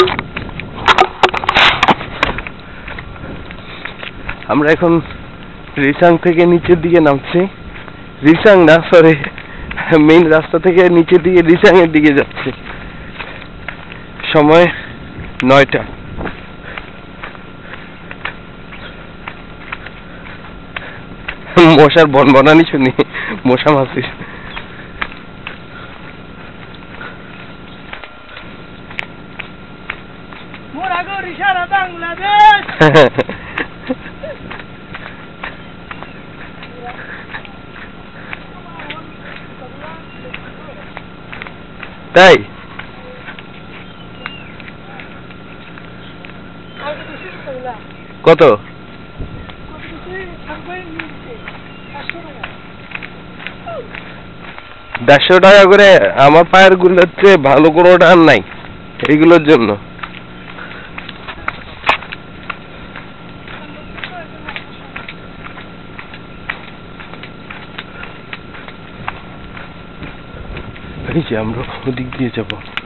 আমরা এখন রিচাং থেকে নিচের দিকে নামছি। রিচাং না, সরি, মেইন রাস্তা থেকে নিচের দিকে রিচাং এর দিকে যাচ্ছি। সময় 9টা। মশার বনবনানি শুনি, মশা মাছিস। তাই কত? 150 টাকা করে। আমার পায়ের গুলো হচ্ছে ভালো কোনো টান নাই এইগুলোর জন্য। এই যে আমরা ওদিক দিয়ে যাবো।